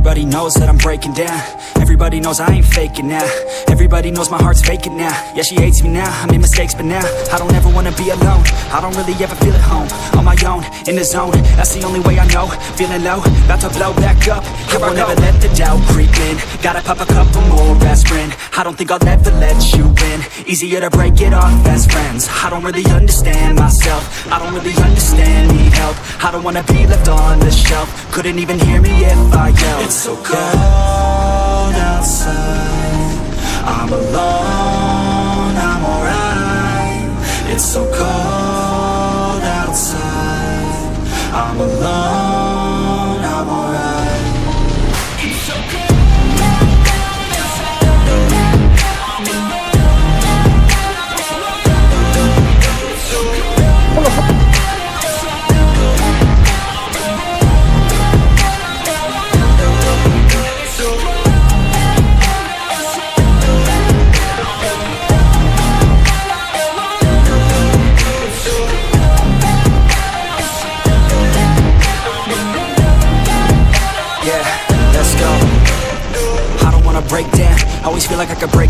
Everybody knows that I'm breaking down. Everybody knows I ain't faking now. Everybody knows my heart's vacant now. Yeah, she hates me now, I made mistakes but now I don't ever wanna be alone. I don't really ever feel at home. On my own, in the zone, that's the only way I know. Feeling low, about to blow back up. Here I won't ever let the doubt creep in. Gotta pop a couple more aspirin. I don't think I'll ever let you in. Easier to break it off best friends. I don't really understand myself. I don't really understand, need help. I don't wanna be left on the shelf. Couldn't even hear me if I yelled. It's so cold outside, I'm alone, I'm alright. It's so cold outside, I'm alone, I'm alright. It's so cold. Break down, always feel like I could break